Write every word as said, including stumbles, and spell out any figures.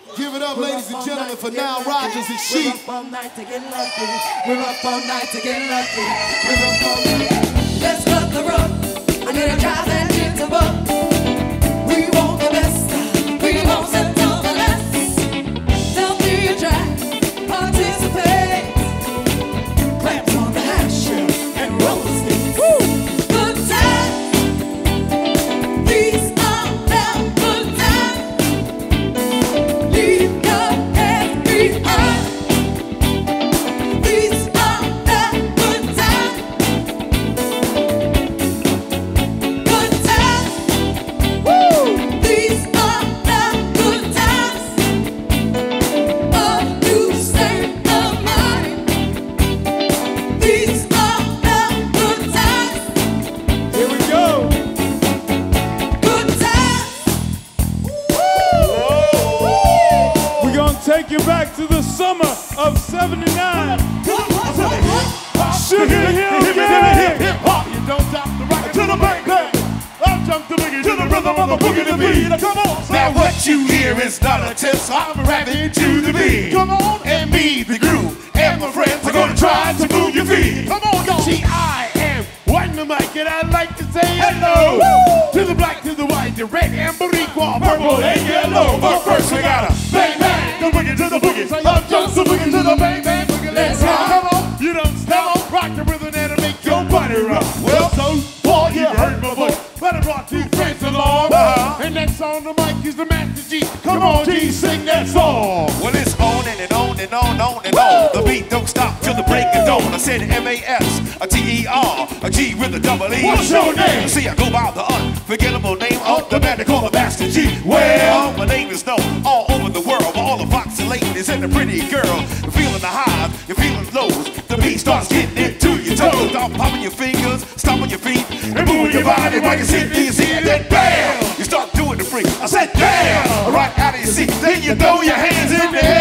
Give it up, ladies and gentlemen, for Nile Rodgers and Chic. We're up all night to get lucky. We're up all night to get lucky. We're up all night. Let's cut the rug. I need a guy that gets a buck. We want the best. We won't settle for less. Don't be a drag. Participate. Clamps on the hash and roller skates. Woo! Good times. These are the good times. Leave your head behind. These are the good times. Good times. Woo! These are the good times. A new state of mind. These are the good times. Here we go. Good times. We're gonna take you back to the summer of seventy-nine. Sugar Hill Gang. Hip hop, you don't stop the rocket to the bang bang. I'll jump the boogie to the rhythm of the boogie to beat. Come on, now what you hear is not a test. I'm rapping to the beat. Come on, and me, the groove, and my friends are gonna try to move your feet. Come on, y'all. See, I am one the mic, and I'd like to say hello to the black, to the white, the red, and boricua, purple, and yellow. But first we gotta bang bang, the boogie to the boogie. I'll jump the boogie to the bang bang boogie. Let's rock. Come on, you don't stop. Rock the rhythm and make your body rock. Well, so far you heard my voice, but I brought two friends along. Uh-huh. And next on the mic is the Master G. Come on, G, sing that song. Well, it's on and, and on and on, on and on. The beat don't stop till the break of dawn. I said M A S, a T E R, a G with a double E. What's your name? See, I go by the unforgettable name of the man they call the Master G. Well, my name is known all over the world by all the foxy ladies and the pretty girl. You're feeling the highs, you're feeling the lows. The beat starts getting into your toes. Start popping your fingers, stomping your feet, and moving your body while you sit there, you see it, then bam! You start doing the freak. I said, damn! Right out of your seat, then you throw your hands in the air.